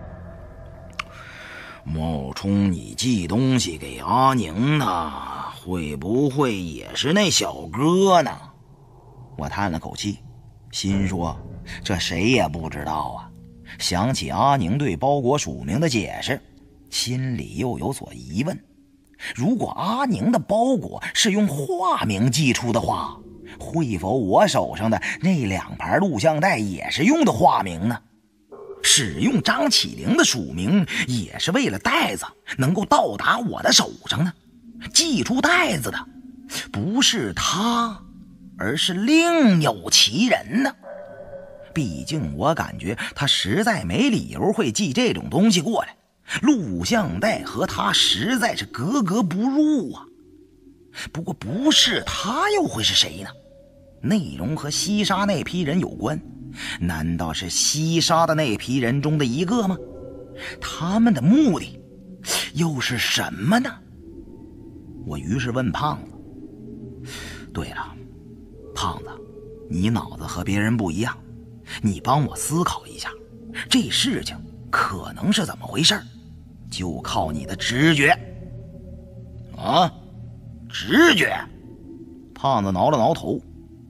冒充你寄东西给阿宁的，会不会也是那小哥呢？”我叹了口气，心说这谁也不知道啊。想起阿宁对包裹署名的解释，心里又有所疑问。如果阿宁的包裹是用化名寄出的话，会否我手上的那两盘录像带也是用的化名呢？使用张启灵的署名也是为了袋子能够到达我的手上呢？寄出袋子的不是他，而是另有其人呢？毕竟我感觉他实在没理由会寄这种东西过来，录像带和他实在是格格不入啊。不过不是他又会是谁呢？内容和西沙那批人有关，难道是西沙的那批人中的一个吗？他们的目的又是什么呢？我于是问胖子：“对了，胖子，你脑子和别人不一样，你帮我思考一下，这事情可能是怎么回事？就靠你的直觉。”啊，直觉？胖子挠了挠头。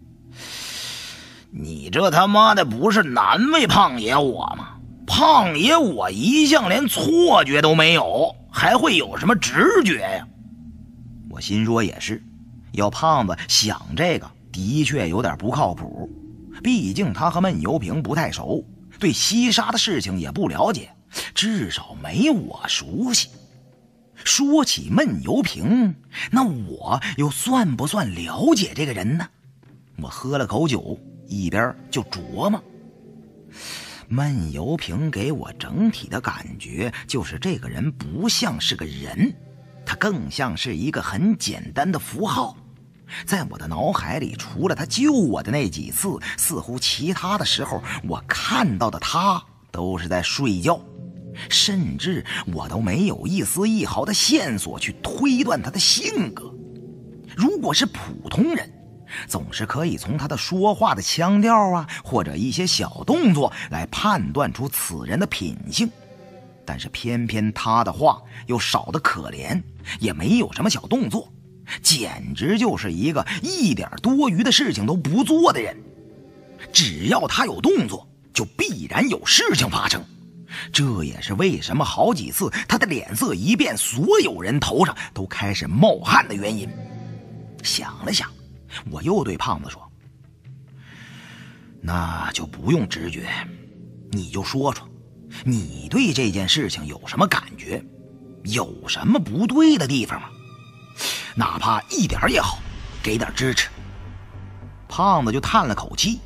你这他妈的不是难为胖爷我吗？胖爷我一向连错觉都没有，还会有什么直觉呀？我心说也是，要胖子想这个的确有点不靠谱，毕竟他和闷油瓶不太熟，对西沙的事情也不了解，至少没我熟悉。说起闷油瓶，那我又算不算了解这个人呢？我喝了口酒，一边就琢磨。闷油瓶给我整体的感觉就是这个人不像是个人，他更像是一个很简单的符号。在我的脑海里，除了他救我的那几次，似乎其他的时候我看到的他都是在睡觉，甚至我都没有一丝一毫的线索去推断他的性格。如果是普通人，总是可以从他的说话的腔调啊，或者一些小动作来判断出此人的品性，但是偏偏他的话又少得可怜，也没有什么小动作，简直就是一个一点多余的事情都不做的人。 只要他有动作，就必然有事情发生。这也是为什么好几次他的脸色一变，所有人头上都开始冒汗的原因。想了想，我又对胖子说：“那就不用直觉，你就说说，你对这件事情有什么感觉？有什么不对的地方吗？哪怕一点也好，给点支持。”胖子就叹了口气：“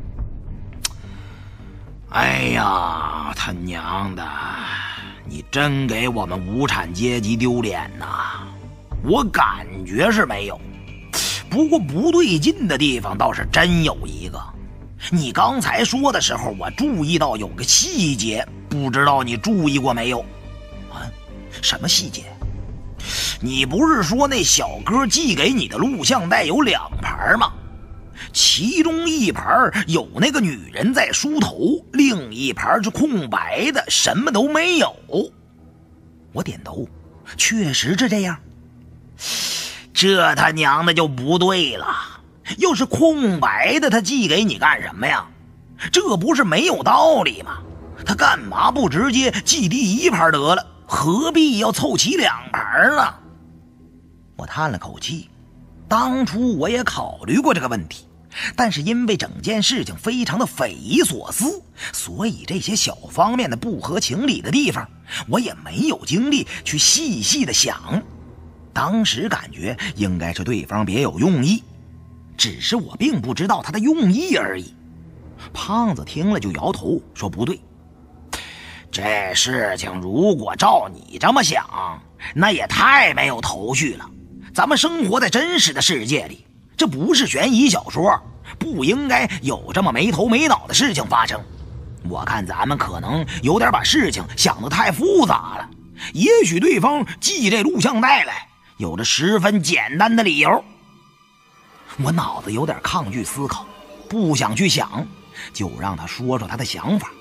哎呀，他娘的，你真给我们无产阶级丢脸呐！我感觉是没有，不过不对劲的地方倒是真有一个。你刚才说的时候，我注意到有个细节，不知道你注意过没有？啊，什么细节？你不是说那小哥寄给你的录像带有两盘吗？其中一盘有那个女人在梳头，另一盘是空白的，什么都没有。”我点头，确实是这样。这他娘的就不对了，要是空白的，他寄给你干什么呀？这不是没有道理吗？他干嘛不直接寄第一盘得了，何必要凑齐两盘呢？我叹了口气，当初我也考虑过这个问题，但是因为整件事情非常的匪夷所思，所以这些小方面的不合情理的地方，我也没有精力去细细的想。当时感觉应该是对方别有用意，只是我并不知道他的用意而已。胖子听了就摇头说：“不对，这事情如果照你这么想，那也太没有头绪了。咱们生活在真实的世界里，这不是悬疑小说，不应该有这么没头没脑的事情发生。我看咱们可能有点把事情想得太复杂了。也许对方寄这录像带来，有着十分简单的理由。”我脑子有点抗拒思考，不想去想，就让他说说他的想法。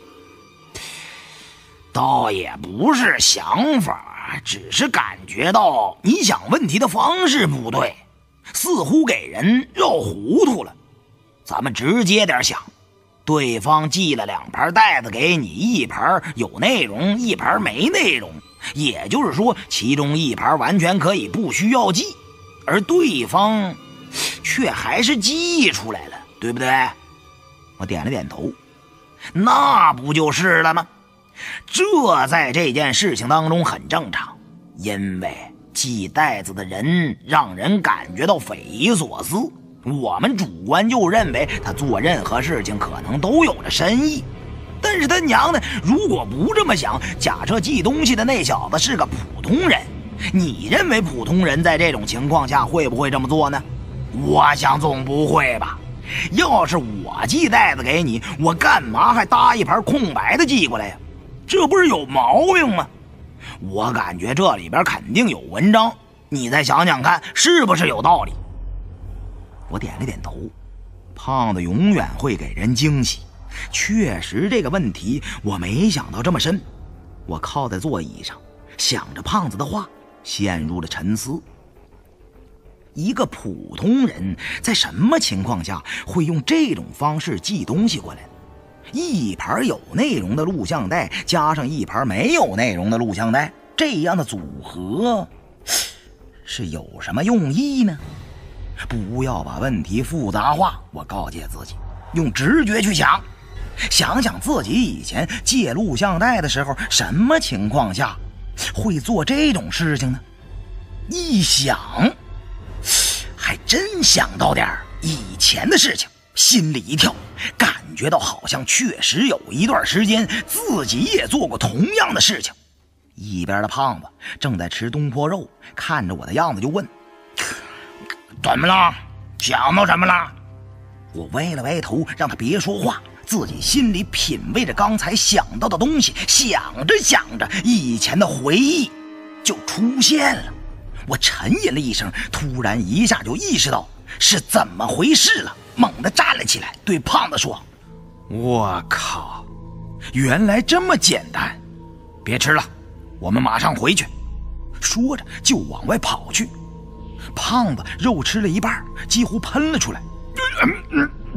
倒也不是想法，只是感觉到你想问题的方式不对，似乎给人绕糊涂了。咱们直接点想，对方寄了两盘带子给你，一盘有内容，一盘没内容，也就是说其中一盘完全可以不需要寄，而对方却还是寄出来了，对不对？我点了点头。那不就是了吗？这在这件事情当中很正常，因为寄带子的人让人感觉到匪夷所思，我们主观就认为他做任何事情可能都有着深意。但是他娘的，如果不这么想，假设寄东西的那小子是个普通人，你认为普通人在这种情况下会不会这么做呢？我想总不会吧。要是我寄带子给你，我干嘛还搭一盘空白的寄过来呀？这不是有毛病吗？我感觉这里边肯定有文章，你再想想看，是不是有道理？我点了点头。胖子永远会给人惊喜，确实这个问题我没想到这么深。我靠在座椅上，想着胖子的话，陷入了沉思。一个普通人在什么情况下会用这种方式寄东西过来？一盘有内容的录像带加上一盘没有内容的录像带，这样的组合是有什么用意呢？不要把问题复杂化，我告诫自己，用直觉去想，想想自己以前借录像带的时候，什么情况下会做这种事情呢？一想，还真想到点以前的事情，心里一跳，感觉到好像确实有一段时间自己也做过同样的事情。一边的胖子正在吃东坡肉，看着我的样子就问：“怎么了？想到什么了？”我歪了歪头，让他别说话，自己心里品味着刚才想到的东西，想着想着，以前的回忆就出现了。我沉吟了一声，突然一下就意识到是怎么回事了，猛地站了起来，对胖子说：“我靠，原来这么简单！别吃了，我们马上回去。”说着就往外跑去。胖子肉吃了一半，几乎喷了出来。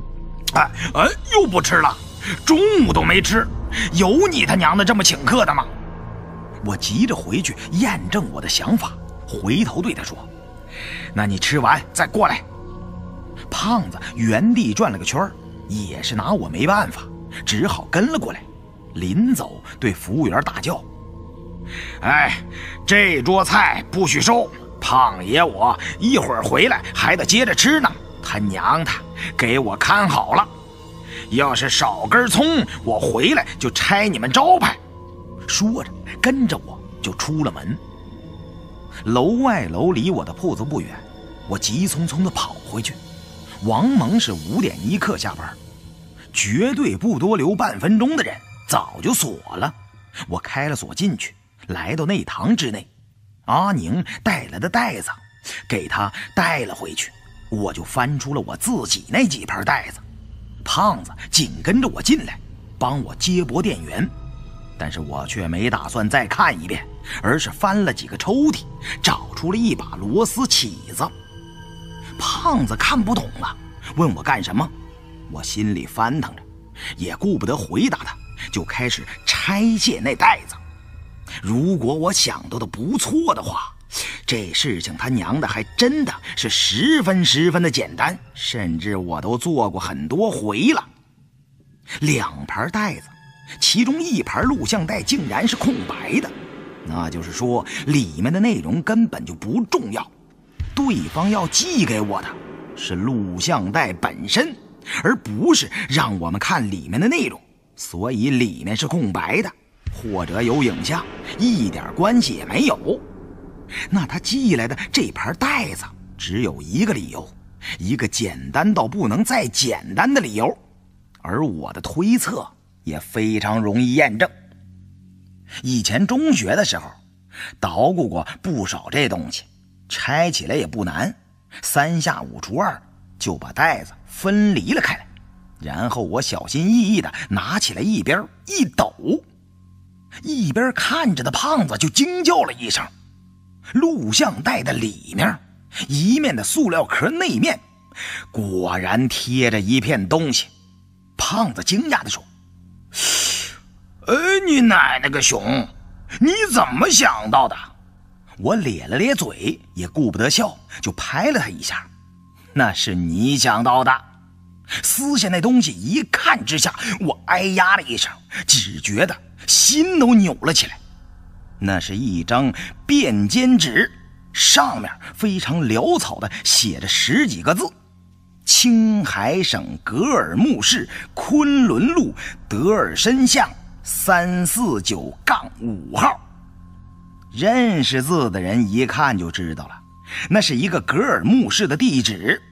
哎哎，又不吃了，中午都没吃，有你他娘的这么请客的吗？我急着回去验证我的想法，回头对他说：“那你吃完再过来。”胖子原地转了个圈，也是拿我没办法，只好跟了过来。临走，对服务员大叫：“哎，这桌菜不许收！胖爷我一会儿回来还得接着吃呢，他娘的，给我看好了！要是少根葱，我回来就拆你们招牌！”说着，跟着我就出了门。楼外楼离我的铺子不远，我急匆匆地跑回去。王蒙是五点一刻下班，绝对不多留半分钟的人早就锁了。我开了锁进去，来到内堂之内，阿宁带来的袋子给他带了回去，我就翻出了我自己那几盘袋子。胖子紧跟着我进来，帮我接驳电源，但是我却没打算再看一遍，而是翻了几个抽屉，找出了一把螺丝起子。胖子看不懂了，问我干什么，我心里翻腾着，也顾不得回答他，就开始拆卸那袋子。如果我想到的不错的话，这事情他娘的还真的是十分十分的简单，甚至我都做过很多回了。两盘袋子，其中一盘录像带竟然是空白的，那就是说里面的内容根本就不重要。对方要寄给我的是录像带本身，而不是让我们看里面的内容，所以里面是空白的，或者有影像，一点关系也没有。那他寄来的这盘袋子只有一个理由，一个简单到不能再简单的理由，而我的推测也非常容易验证。以前中学的时候捣鼓过不少这东西，拆起来也不难，三下五除二就把袋子分离了开来，然后我小心翼翼地拿起来一边一抖，一边看着的胖子就惊叫了一声。录像带的里面，一面的塑料壳内面果然贴着一片东西。胖子惊讶地说：“哎，你奶奶个熊，你怎么想到的？”我咧了咧嘴，也顾不得笑，就拍了他一下。那是你想到的。撕下那东西一看之下，我哎呀了一声，只觉得心都扭了起来。那是一张便笺纸，上面非常潦草的写着十几个字：青海省格尔木市昆仑路德尔申巷三四九杠五号。认识字的人一看就知道了，那是一个格尔木市的地址。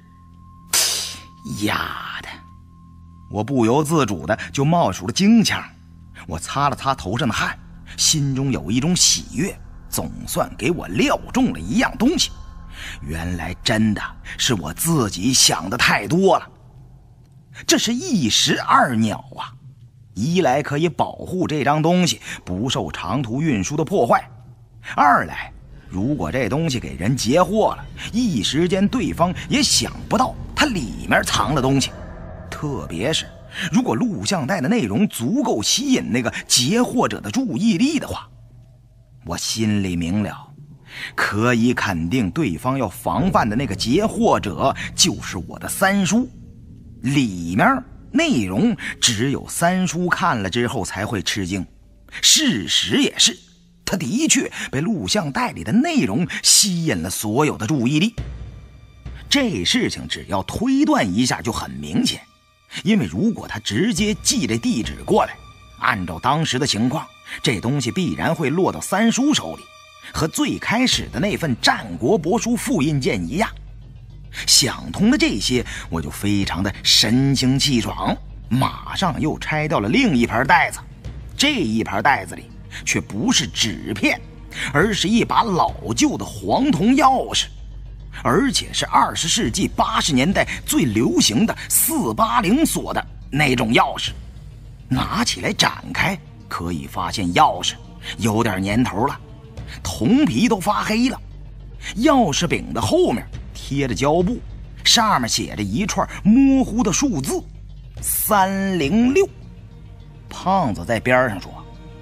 呀的，我不由自主的就冒出了京腔。我擦了擦头上的汗，心中有一种喜悦，总算给我料中了一样东西。原来真的是我自己想的太多了。这是一石二鸟啊，一来可以保护这张东西不受长途运输的破坏，二来如果这东西给人截获了，一时间对方也想不到它里面藏了东西。特别是如果录像带的内容足够吸引那个截获者的注意力的话，我心里明了，可以肯定对方要防范的那个截获者就是我的三叔。里面内容只有三叔看了之后才会吃惊，事实也是，他的确被录像带里的内容吸引了所有的注意力。这事情只要推断一下就很明显，因为如果他直接寄这地址过来，按照当时的情况，这东西必然会落到三叔手里，和最开始的那份战国帛书复印件一样。想通了这些，我就非常的神清气爽，马上又拆掉了另一盘袋子。这一盘袋子里却不是纸片，而是一把老旧的黄铜钥匙，而且是二十世纪八十年代最流行的四八零锁的那种钥匙。拿起来展开，可以发现钥匙有点年头了，铜皮都发黑了。钥匙柄的后面贴着胶布，上面写着一串模糊的数字， 三零六。胖子在边上说：“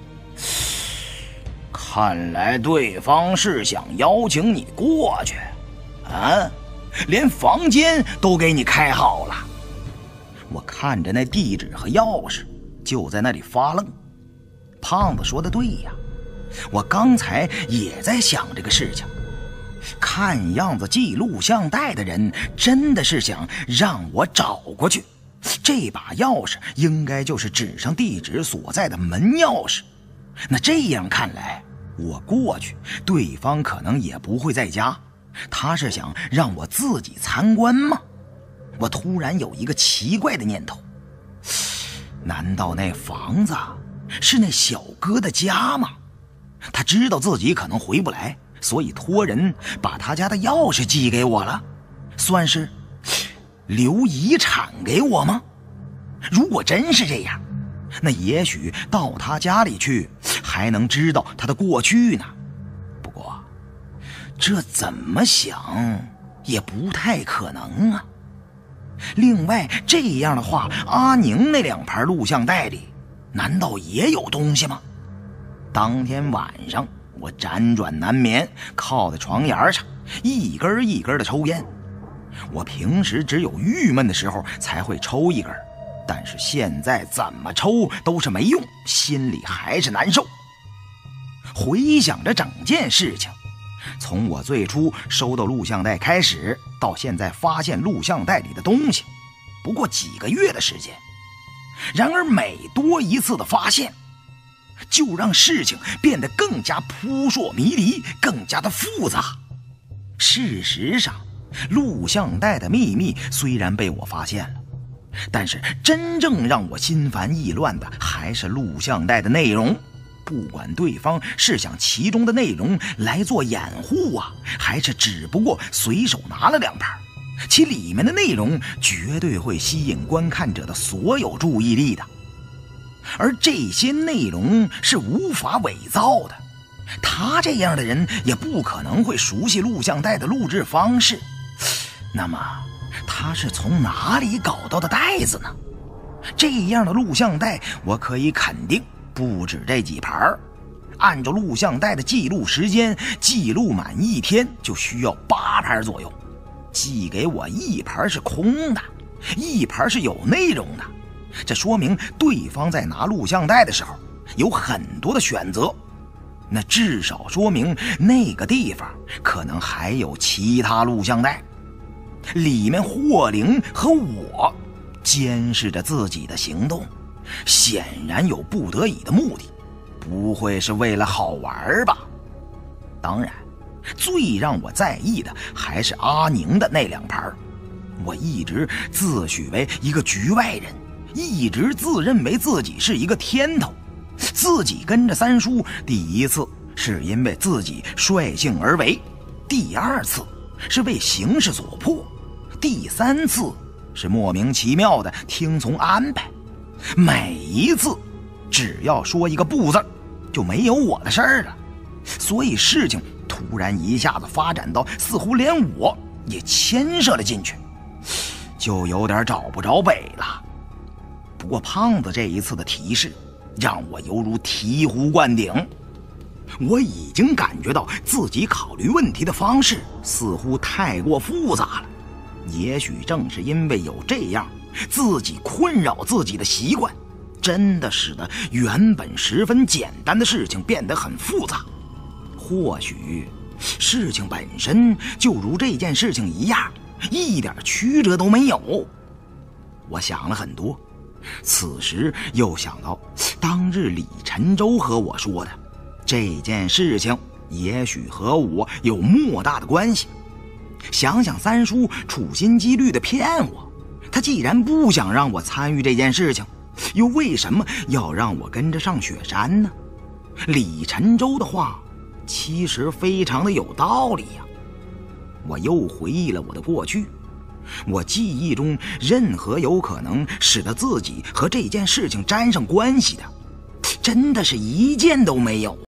看来对方是想邀请你过去，啊，连房间都给你开好了。”我看着那地址和钥匙，就在那里发愣。胖子说的对呀，我刚才也在想这个事情。看样子寄录像带的人真的是想让我找过去，这把钥匙应该就是纸上地址所在的门钥匙。那这样看来，我过去对方可能也不会在家，他是想让我自己参观吗？我突然有一个奇怪的念头，难道那房子是那小哥的家吗？他知道自己可能回不来，所以托人把他家的钥匙寄给我了，算是留遗产给我吗？如果真是这样，那也许到他家里去还能知道他的过去呢。不过这怎么想也不太可能啊。另外，这样的话，阿宁那两盘录像带里难道也有东西吗？当天晚上我辗转难眠，靠在床沿上一根一根的抽烟。我平时只有郁闷的时候才会抽一根，但是现在怎么抽都是没用，心里还是难受。回想着整件事情，从我最初收到录像带开始，到现在发现录像带里的东西，不过几个月的时间。然而每多一次的发现，就让事情变得更加扑朔迷离，更加的复杂。事实上，录像带的秘密虽然被我发现了，但是真正让我心烦意乱的还是录像带的内容。不管对方是想其中的内容来做掩护啊，还是只不过随手拿了两盘，其里面的内容绝对会吸引观看者的所有注意力的。而这些内容是无法伪造的，他这样的人也不可能会熟悉录像带的录制方式。那么他是从哪里搞到的带子呢？这样的录像带我可以肯定不止这几盘，按照录像带的记录时间，记录满一天就需要八盘左右。寄给我一盘是空的，一盘是有内容的，这说明对方在拿录像带的时候有很多的选择，那至少说明那个地方可能还有其他录像带，里面霍灵和我监视着自己的行动，显然有不得已的目的，不会是为了好玩吧？当然，最让我在意的还是阿宁的那两盘。我一直自诩为一个局外人，一直自认为自己是一个天头。自己跟着三叔，第一次是因为自己率性而为，第二次是为形势所迫，第三次是莫名其妙的听从安排。每一次只要说一个不字，就没有我的事儿了。所以事情突然一下子发展到似乎连我也牵涉了进去，就有点找不着北了。不过胖子这一次的提示让我犹如醍醐灌顶，我已经感觉到自己考虑问题的方式似乎太过复杂了。也许正是因为有这样自己困扰自己的习惯，真的使得原本十分简单的事情变得很复杂。或许事情本身就如这件事情一样，一点曲折都没有。我想了很多，此时又想到当日李晨舟和我说的这件事情也许和我有莫大的关系。想想三叔处心积虑地骗我，他既然不想让我参与这件事情，又为什么要让我跟着上雪山呢？李晨舟的话其实非常的有道理呀。我又回忆了我的过去，我记忆中任何有可能使得自己和这件事情沾上关系的，真的是一件都没有。